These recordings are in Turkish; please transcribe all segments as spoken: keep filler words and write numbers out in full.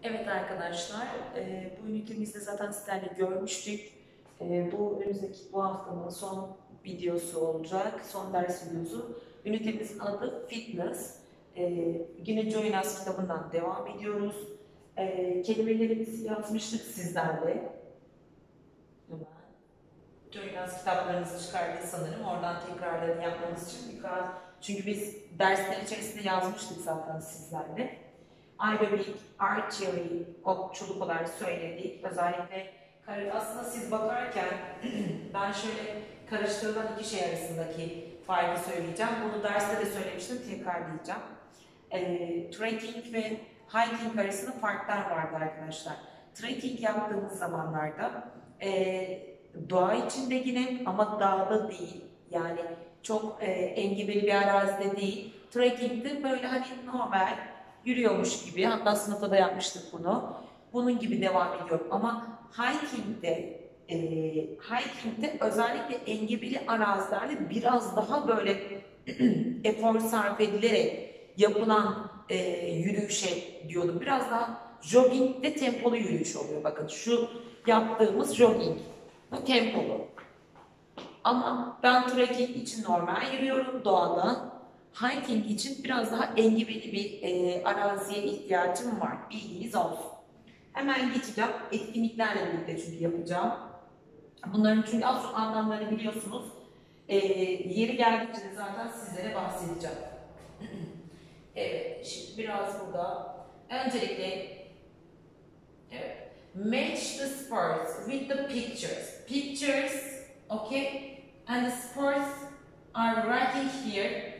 Evet arkadaşlar, e, bu ünitemizde zaten sizlerle görmüştük. E, bu önümüzdeki bu haftanın son videosu olacak, son ders videosu. Ünitemizin adı Fitness. E, yine Join Us kitabından devam ediyoruz. E, kelimelerimizi yazmıştık sizlerle. Hemen. Join Us kitaplarınızı çıkardık sanırım. Oradan tekrarlarını yapmamız için birkaç... Çünkü biz dersler içerisinde yazmıştık zaten sizlerle. Aerobik, archery, okçuluk olarak söyledik. Özellikle aslında siz bakarken ben şöyle karıştırılan iki şey arasındaki farkı söyleyeceğim. Bunu derste de söylemiştim, tekrarlayacağım. E, trekking ve hiking arasında farklar vardı arkadaşlar. Trekking yaptığımız zamanlarda e, doğa içinde yine ama dağda değil. Yani çok e, engebeli bir arazide değil. Trekking'de böyle hani normal yürüyormuş gibi, hatta sınıfta da yapmıştık bunu. Bunun gibi devam ediyorum. Ama hiking'de, e, hiking'de özellikle engebeli arazilerde biraz daha böyle efor sarf edilerek yapılan e, yürüyüşe diyordum. Biraz daha jogging ve tempolu yürüyüş oluyor. Bakın şu yaptığımız jogging. Bu tempolu. Ama ben trekking için normal yürüyorum doğada. Hiking için biraz daha engebeli bir e, araziye ihtiyacım var. Bilginiz olsun. Hemen geçeceğim. Etkinliklerle birlikte çünkü yapacağım. Bunların çünkü az çok anlamlarını biliyorsunuz. E, yeri geldikçe de zaten sizlere bahsedeceğim. Evet, şimdi biraz burada. Öncelikle evet, match the sports with the pictures. Pictures, okay, and the sports are writing here.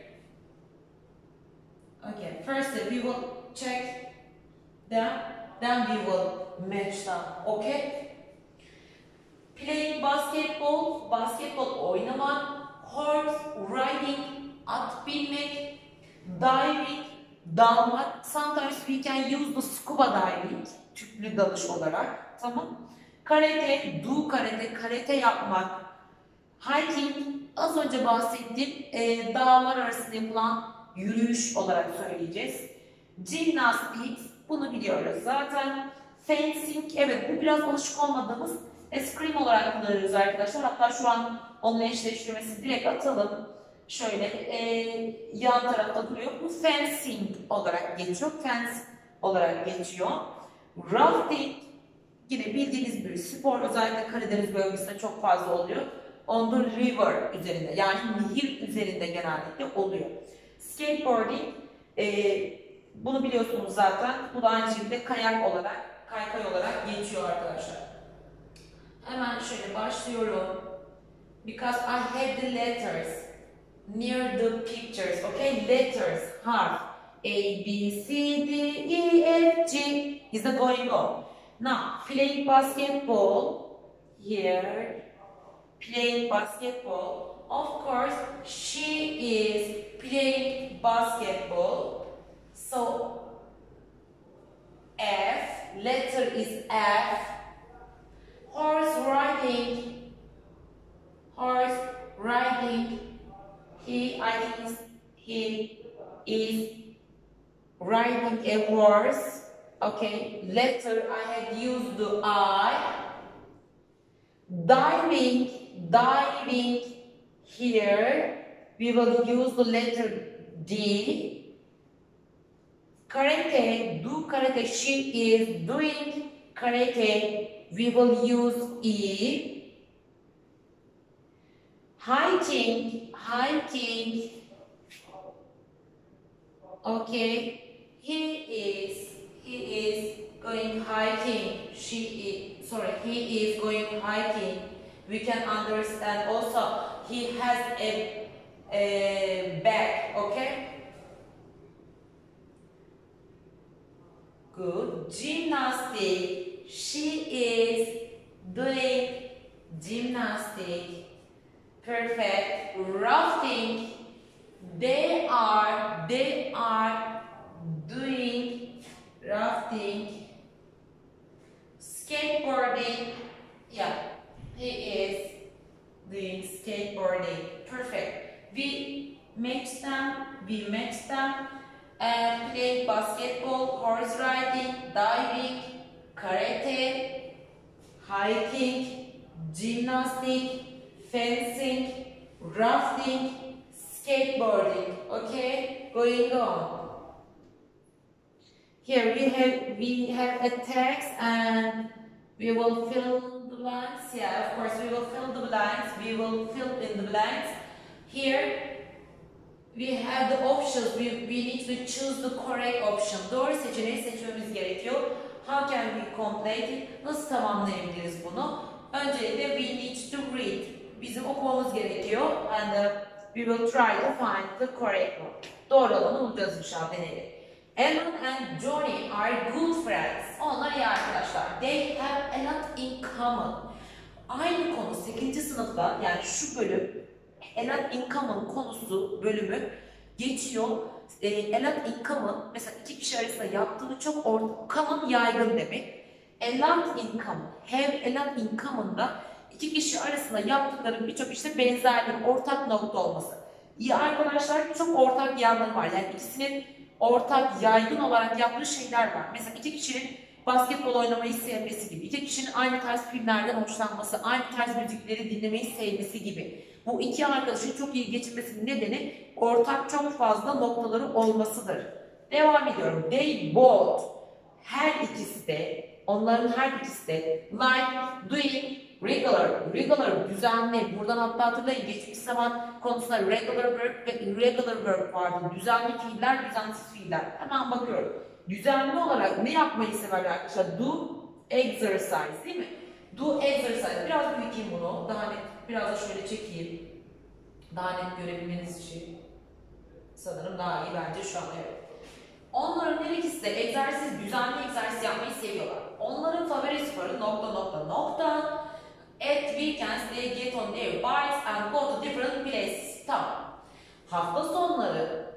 Okay, first we will check them, then we will match them, okay? Playing basketball, basketbol oynamak, horse riding, at binmek, diving, dalmak. Sometimes we can use the scuba diving, tüplü dalış olarak, tamam? Karate, do karate, karate yapmak, hiking, az önce bahsettiğim e, dağlar arasında yapılan yürüyüş olarak söyleyeceğiz. Gymnastics, bunu biliyoruz zaten. Fencing, evet bu biraz alışık olmadığımız eskrima olarak kullanıyoruz arkadaşlar. Hatta şu an onun eşleştirmesi direkt atalım. Şöyle e, yan tarafta duruyor. Bu fencing olarak geçiyor. Fence olarak geçiyor. Rafting, yine bildiğiniz bir spor. Özellikle Karadeniz bölgesinde çok fazla oluyor. On the river üzerinde, yani nehir üzerinde genellikle oluyor. Skateboarding, e, bunu biliyorsunuz zaten. Bu da aynı şekilde kayak olarak, kaykay olarak geçiyor arkadaşlar. Hemen şöyle başlıyorum. Because I have the letters near the pictures, okay? Letters, harf. A, B, C, D, E, F, G is the going on. Now, playing basketball here. Playing basketball. Of course, she is playing basketball. So, F, letter is F. Horse riding. Horse riding. He, I think is, he is riding a horse. Okay, letter I have used the I. Diving. Diving, here we will use the letter D. Karate, do karate, she is doing karate, we will use E. Hiking, hiking, okay, he is, he is going hiking, she is, sorry, he is going hiking. We can understand also he has a, a bag, okay? Good. Gymnastic. She is doing gymnastic. Perfect. Rafting. They are, they are doing rafting. Skateboarding. Yeah. He is doing skateboarding. Perfect. We match them, we match them, and play basketball, horse riding, diving, karate, hiking, gymnastics, fencing, rafting, skateboarding. Okay, going on. Here we have we have a text and we will fill the blanks. Yeah, of course we will fill the blanks. We will fill in the blanks. Here we have the options. We, we need to choose the correct option. Doğru seçeneği seçmemiz gerekiyor. How can we complete it? Nasıl tamamlayabiliriz bunu? Öncelikle we need to read. Bizim okumamız gerekiyor. And uh, we will try to find the correct one. Doğru olanı bulacağız inşallah, deneyelim. Ellen and Johnny are good friends. Onlar iyi arkadaşlar. They have a lot in common. Aynı konu sekizinci sınıfta, yani şu bölüm a lot in common konusu bölümü geçiyor. E, a lot in common mesela iki kişi arasında yaptığı çok ortak, common yaygın demek. A lot in common, have a lot in common'da iki kişi arasında yaptıkları birçok işte benzerlik, ortak nokta olması. İyi arkadaşlar, çok ortak yanları var. Yani ikisinin ortak, yaygın olarak yaptığı şeyler var. Mesela iki kişinin basketbol oynamayı sevmesi gibi, iki kişinin aynı tarz filmlerden hoşlanması, aynı tarz müzikleri dinlemeyi sevmesi gibi. Bu iki arkadaşın çok iyi geçinmesinin nedeni ortak çok fazla noktaları olmasıdır. Devam ediyorum. They both, her ikisi de, onların her ikisi de like doing regular, regular düzenli. Buradan hatta hatırlayın, geçmiş zaman konusunda regular verb ve irregular verb vardı. Düzenli fiiller, düzensiz fiiller. Hemen bakıyorum. Düzenli olarak ne yapmayı severler arkadaşlar? Do exercise, değil mi? Do exercise. Biraz büyüteyim bunu. Daha net, biraz da şöyle çekeyim. Daha net görebilmeniz için. Sanırım daha iyi bence şu an, evet. Onların her ikisi de egzersiz, düzenli egzersiz yapmayı seviyorlar. Onların favori sporu nokta nokta nokta. At weekends they get on their bikes and go to different places. Tamam. Hafta sonları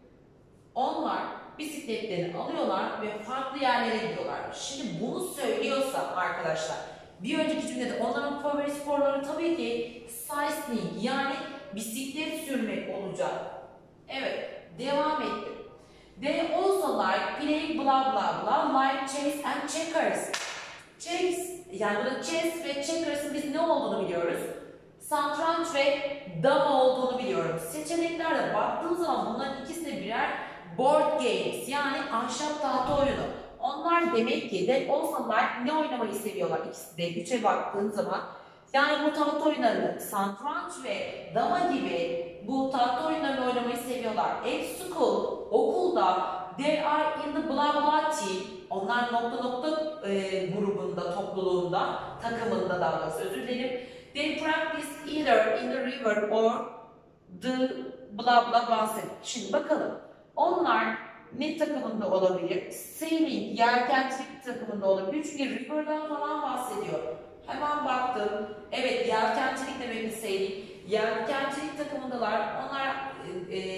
onlar bisikletlerini alıyorlar ve farklı yerlere gidiyorlar. Şimdi bunu söylüyorsa arkadaşlar, bir önceki cümlede onların favori sporları tabii ki cycling, yani bisiklet sürmek olacak. Evet, devam ettim. They also like playing blah blah blah like chess and checkers. Chess, yani burada chess ve checkers'ın biz ne olduğunu biliyoruz. Satranç ve dama olduğunu biliyorum. Seçeneklerde baktığınız zaman bunların ikisi de birer board games, yani ahşap tahta oyunu. Onlar demek ki de also like ne oynamayı seviyorlar ikisi de. Üçe baktığın zaman yani bu tahta oyunlarını, satranç ve dama gibi bu tahta oyunlarını oynamayı seviyorlar. At school, okulda, they are in the blah blah team. Onlar nokta nokta e, grubunda, topluluğunda, takımında daha doğrusu, özür dilerim. They practice either in the river or the blah blah bahset. Şimdi bakalım. Onlar ne takımında olabilir? Sailing, yelkencilik takımında olabilir. Çünkü river'dan falan bahsediyor. Hemen baktım. Evet, yelkencilik demek ki sailing. Yelkencilik takımındalar. Onlar e, e,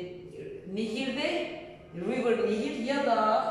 nehirde, river nehir ya da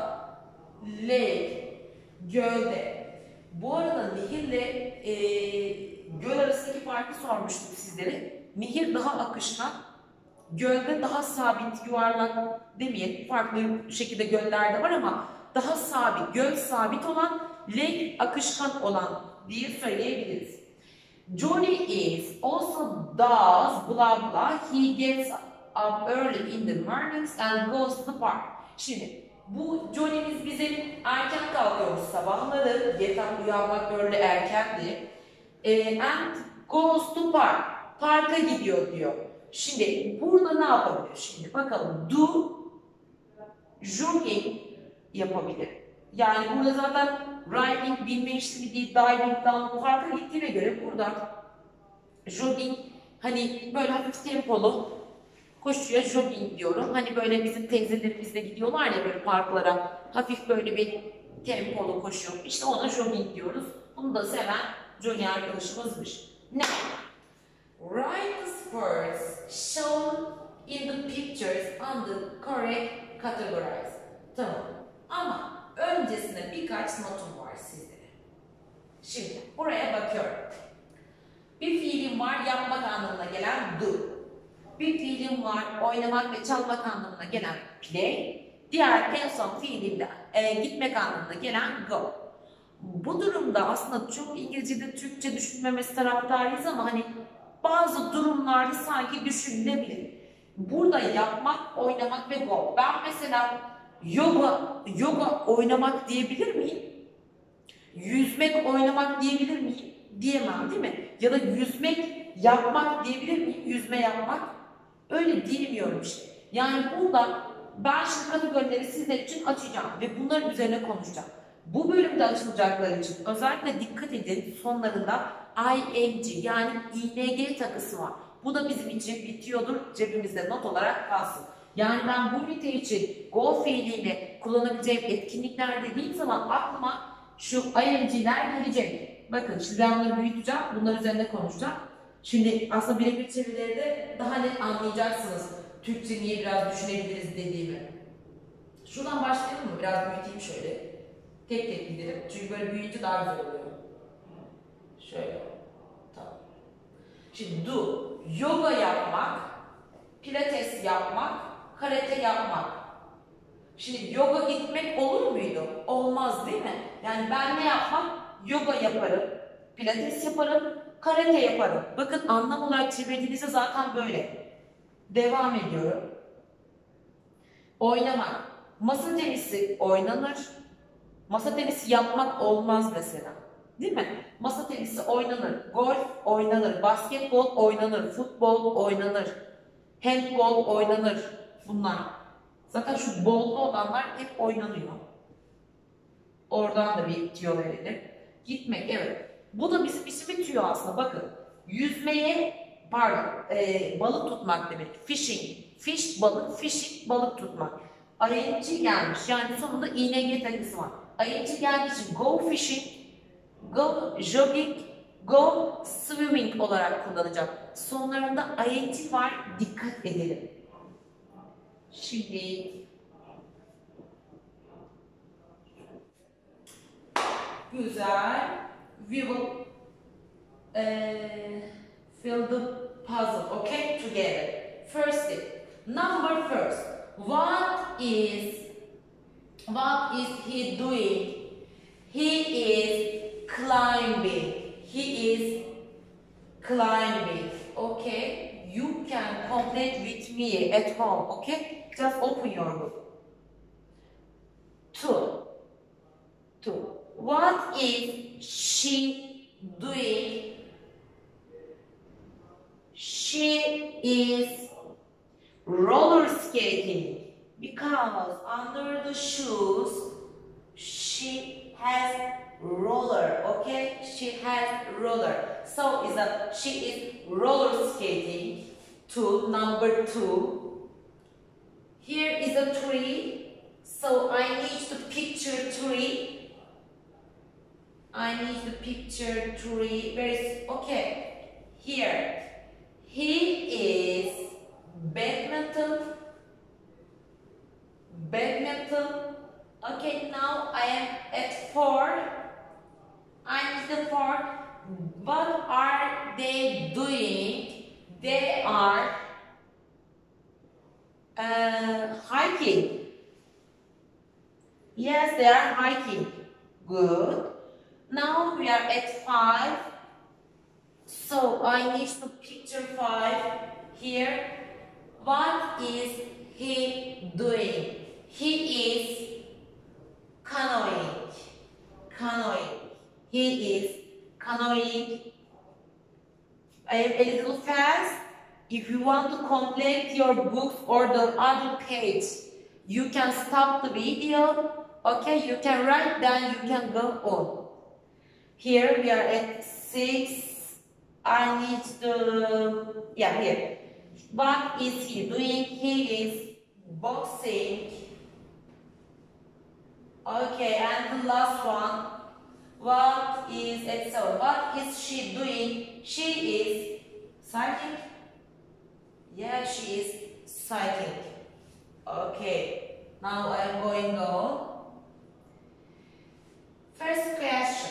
lake, gölde. Bu arada nehirle e, göl arasındaki farkı sormuştum sizlere. Nehir daha akışkan, gölde daha sabit, yuvarlak demeyelim. Farklı şekilde göller de var ama daha sabit. Göl sabit olan, lake akışkan olan diye söyleyebiliriz. Johnny is also does blah blah. He gets up early in the mornings and goes to the park. Şimdi bu Johnny'miz bizim erken kalkıyormuş sabahları. Get up, uyanmak böyle erkendi. E, and goes to park. Parka gidiyor diyor. Şimdi burada ne yapabilir? Şimdi bakalım. Do jogging yapabilir. Yani burada zaten riding, binme işlemi değil, diving down, parka gittiğine göre burada jogging, hani böyle hafif tempolu koşuya jogging diyorum. Hani böyle bizim teyzelerimiz de gidiyorlar ya böyle parklara, hafif böyle bir tempolu koşu. İşte ona jogging diyoruz. Bunu da seven Johnny arkadaşımızmış. Now, write the sports shown in the pictures on the correct categories. Tamam. Ama öncesinde birkaç notum var sizlere. Şimdi buraya bakıyorum. Bir fiilim var, yapmak anlamına gelen do. Bir fiilim var, oynamak ve çalmak anlamına gelen play. Diğer en son fiilimde e, gitmek anlamına gelen go. Bu durumda aslında çok İngilizce'de Türkçe düşünmemesi taraftarıyız ama hani bazı durumlarda sanki düşünülebilir. Burada yapmak, oynamak ve go. Ben mesela yoga, yoga oynamak diyebilir miyim? Yüzmek, oynamak diyebilir miyim? Diyemem değil mi? Ya da yüzmek, yapmak diyebilir miyim? Yüzme, yapmak. Öyle diyemiyorum işte. Yani burada ben şimdi kategorileri sizler için açacağım ve bunların üzerine konuşacağım. Bu bölümde açılacaklar için özellikle dikkat edin, sonlarında ing yani ing takısı var. Bu da bizim için bitiyordur, cebimizde not olarak kalsın. Yani ben bu ünite için go fiiliyle kullanabileceğim etkinlikler dediğim zaman aklıma şu ing'ler gelecek. Bakın şimdi ben bunları büyüteceğim, bunlar üzerinde konuşacağım. Şimdi aslında birebir çevirileri de daha net anlayacaksınız. Türkçe niye biraz düşünebiliriz dediğimi. Şuradan başlayalım mı? Biraz büyüteyim şöyle. Tek tek gidelim. Çünkü böyle büyüyünce daha güzel oluyor. Şöyle. Tamam. Şimdi do. Yoga yapmak, pilates yapmak, karate yapmak. Şimdi yoga gitmek olur muydu? Olmaz değil mi? Yani ben ne yapmam? Yoga yaparım, pilates yaparım, karate yaparım. Bakın anlam olarak çevirdiğinizde zaten böyle. Devam ediyorum. Oynamak. Masa tenisi oynanır. Masa tenisi yapmak olmaz mesela. Değil mi? Masa tenisi oynanır. Golf oynanır. Basketbol oynanır. Futbol oynanır. Handbol oynanır. Bunlar. Zaten şu bollu olanlar hep oynanıyor. Oradan da bir tüyo verelim. Gitmek, evet. Bu da bizim için bir tüyo aslında. Bakın. Yüzmeye, pardon, e, balık tutmak demek. Fishing. Fish, balık, fishing, balık tutmak. ing gelmiş. Yani sonunda ing takısı var. ing geldiği için go fishing, go jogging, go swimming olarak kullanacağım. Sonlarında ing var. Dikkat edelim. Şimdi güzel. We will uh, fill the puzzle, okay, together. First, number first. What is what is he doing? He is climbing. He is climbing. Okay. You can complete with me at home. Okay. Just open your book. Two. Two. What is she doing? She is roller skating because under the shoes she has roller. Okay, she has roller. So is that she is roller skating. To number two. Here is a tree. So I need to picture tree. I need to picture tree. Where is okay? Here. He is badminton. Badminton. Okay, now I am at four. I need the four. What are they doing? They are uh, hiking. Yes, they are hiking. Good. Now we are at five. So I need to picture five here. What is he doing? He is canoeing. Canoeing. He is canoeing. I am a little fast. If you want to complete your books or the other page, you can stop the video. Okay, you can write, then you can go on. Here we are at six. I need the, yeah, here. What is he doing? He is boxing. Okay, and the last one. What is it? So, what is she doing? She is cycling. Yeah, she is cycling. Okay, now I am going on. First question.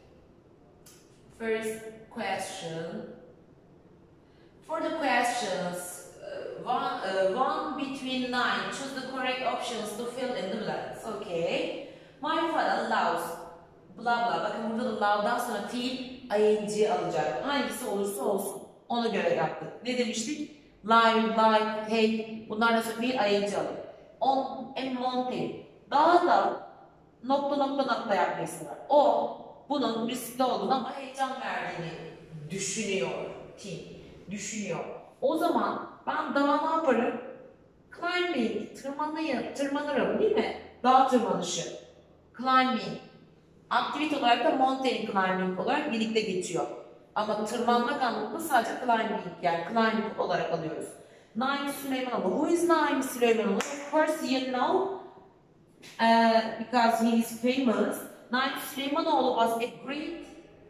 First question. For the questions, uh, one, uh, one between nine, choose the correct options to fill in the blanks. Okay. My father loves bla bla. Bakın burada da love'dan sonra fiil ing alacak. Hangisi olursa olsun. Ona göre yaptık. Ne demiştik? Lie, like, hate. Bunlardan sonra fiil ing alır. On and wanting. Daha da nokta nokta nokta yapmayı sever. O bunun riskli olduğunu ama heyecan verdiğini düşünüyor. Tim. Düşünüyor. O zaman ben daha ne yaparım? Climbing. Tırmanayım, tırmanırım değil mi? Dağ tırmanışı. Climbing. Aktivite olarak da mountain climbing olarak birlikte geçiyor. Ama tırmanmak anlamında sadece climbing yani climbing olarak alıyoruz. Naim Süleymanoğlu. Who is Naim Süleymanoğlu? Of course you know uh, because he is famous. Naim Süleymanoğlu was a great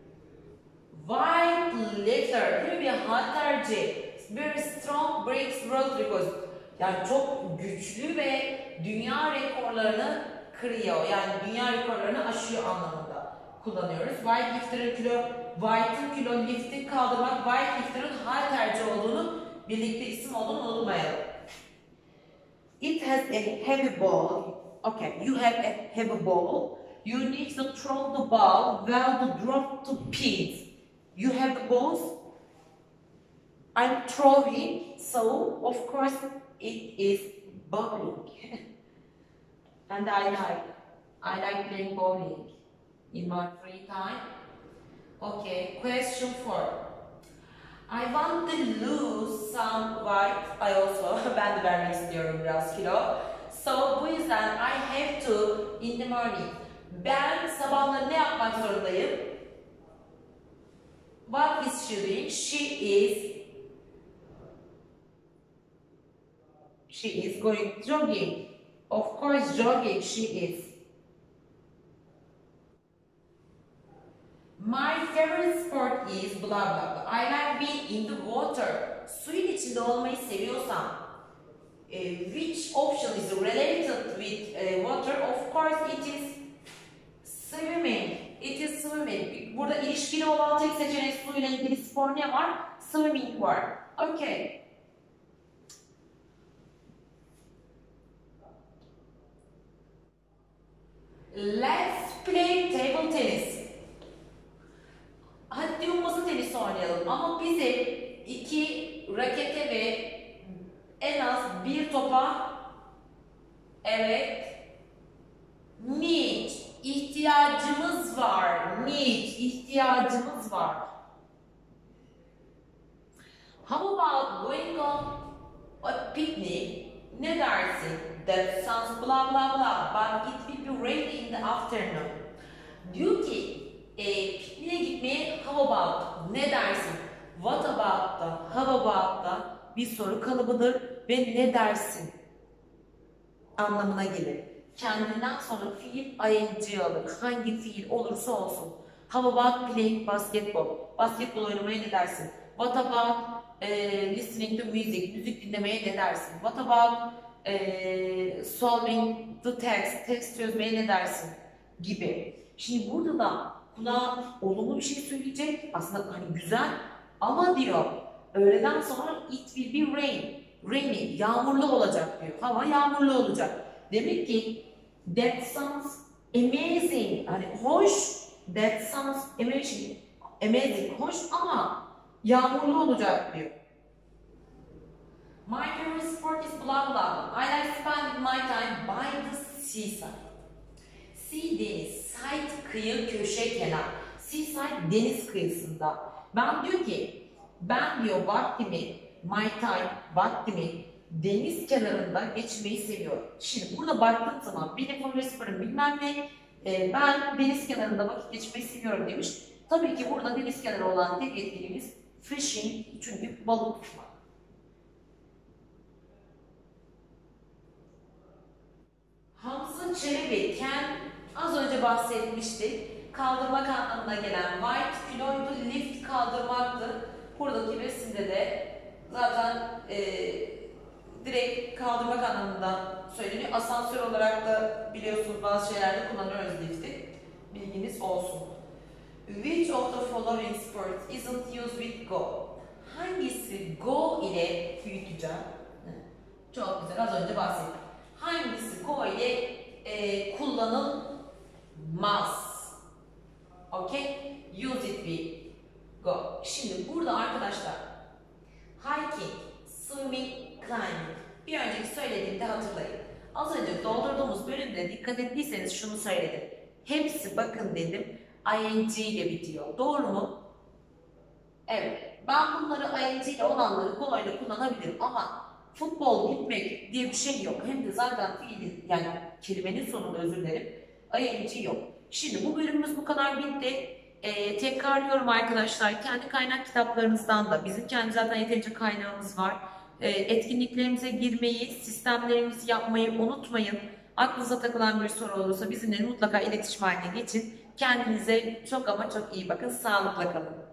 white letter. Değil mi? Bir halterci. Very strong breaks world records. Yani çok güçlü ve dünya rekorlarını kırıyor. Yani dünya rekorlarını aşıyor anlamında kullanıyoruz. White lifter'ın kilo, White'ın kilo lifti kaldırmak, White lifter'ın halterci olduğunu, birlikte isim olduğunu unutmayalım. It has a heavy ball. Okay, you have a heavy ball. You need to throw the ball well to drop to pins. You have the balls. I'm throwing, so of course it is bowling. And I like, I like playing bowling in my free time. Okay, question four. I want to lose some weight. I also, ben de vermek istiyorum biraz kilo. So bu yüzden I have to in the morning. Ben sabahları ne yapmak zorundayım? What is she doing? She is She is going jogging. Of course, jogging she is. My favorite sport is blah blah blah. I like being in the water. Suyun içinde olmayı seviyorsam, uh, which option is related with uh, water? Of course, it is swimming. It is swimming. Burada ilişkili olan tek seçenek suyla ilgili spor ne var? Swimming var. Okay. Let's play table tennis. Hadi masa tenisi oynayalım ama bizim iki rakete ve en az bir topa evet need ihtiyacımız var. Need ihtiyacımız var. How about going on a picnic? Ne dersin? That sounds blah blah blah, but it will be rainy in the afternoon. Diyor ki, e, pikniğe gitmeye how about? Ne dersin? What about da, how about da bir soru kalıbıdır ve ne dersin anlamına gelir. Kendinden sonra fiil ing alır. Hangi fiil olursa olsun. How about playing basketball? Basketbol oynamaya ne dersin? What about e, listening to music? Müzik dinlemeye ne dersin? What about e, solving the text? Text çözmeye ne dersin? Gibi. Şimdi burada da kulağa olumlu bir şey söyleyecek. Aslında hani güzel ama diyor öğleden sonra it will be rain. Rainy, yağmurlu olacak diyor. Hava yağmurlu olacak. Demek ki that sounds amazing. Hani hoş, that sounds amazing. Amazing, hoş ama yağmurlu olacak diyor. My favorite sport is blah blah. I like spending my time by the seaside. Sea deniz, side kıyı, köşe, kenar. Seaside deniz kıyısında. Ben diyor ki, ben diyor vaktimi, my time, vaktimi deniz kenarında geçmeyi seviyorum. Şimdi burada baktığım zaman bir defa resparım bilmem ne, e, ben deniz kenarında vakit geçmeyi seviyorum demiş. Tabii ki burada deniz kenarı olan tek etkinliğimiz fishing, çünkü balık tutmak. Hamza Çelebi, Ken az önce bahsetmiştik. Kaldırmak anlamına gelen white kiloydu, lift kaldırmaktı. Buradaki resimde de zaten e, direkt kaldırmak anlamında söyleniyor. Asansör olarak da biliyorsunuz bazı şeylerde kullanıyoruz lifti. Bilginiz olsun. Which of the following sports isn't used with go? Hangisi go ile büyüteceğim? Çok güzel, az önce bahsettim. Hangisi go ile e, kullanılmaz? Okay, use it we go. Şimdi burada arkadaşlar hiking, swimming, climbing. Bir önceki söylediğimde hatırlayın. Az önce doldurduğumuz bölümde dikkat ettiyseniz şunu söyledim. Hepsi bakın dedim ing ile bitiyor. Doğru mu? Evet. Ben bunları ing ile olanları kolayla kullanabilirim ama futbol gitmek diye bir şey yok. Hem de zaten fiilin yani kelimenin sonunda özür dilerim. ing yok. Şimdi bu bölümümüz bu kadar bitti. Ee, tekrarlıyorum arkadaşlar. Kendi kaynak kitaplarınızdan da bizim kendi zaten yeterince kaynağımız var. Ee, etkinliklerimize girmeyi, sistemlerimizi yapmayı unutmayın. Aklınıza takılan bir soru olursa bizimle mutlaka iletişim haline geçin. Kendinize çok ama çok iyi bakın. Sağlıkla kalın.